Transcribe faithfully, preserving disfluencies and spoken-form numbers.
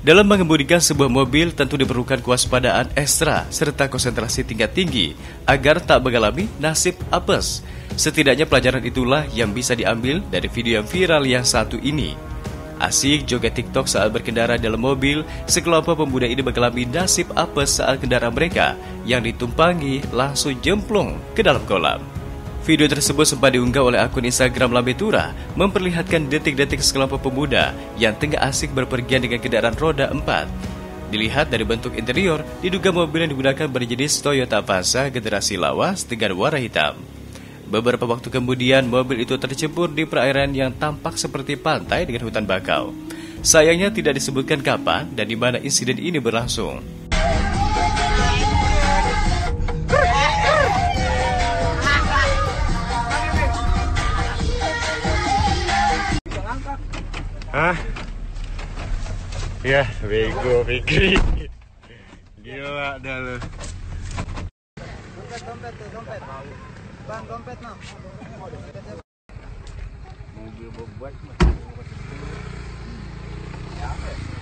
Dalam mengemudikan sebuah mobil tentu diperlukan kewaspadaan ekstra serta konsentrasi tingkat tinggi agar tak mengalami nasib apes. Setidaknya pelajaran itulah yang bisa diambil dari video yang viral yang satu ini. Asyik joget TikTok saat berkendara dalam mobil, sekelompok pemuda ini mengalami nasib apes saat kendaraan mereka yang ditumpangi langsung jemplung ke dalam kolam. Video tersebut sempat diunggah oleh akun Instagram Lambe Tura, memperlihatkan detik-detik sekelompok pemuda yang tengah asik berpergian dengan kendaraan roda empat. Dilihat dari bentuk interior, diduga mobil yang digunakan berjenis Toyota Avanza generasi lawas dengan warna hitam. Beberapa waktu kemudian, mobil itu tercebur di perairan yang tampak seperti pantai dengan hutan bakau. Sayangnya tidak disebutkan kapan dan di mana insiden ini berlangsung. Hah? Ya, bego, Fikri. Gila dah lu. Dompet, dompet, dompet. Bang, dompet no. Mobil bobot mah.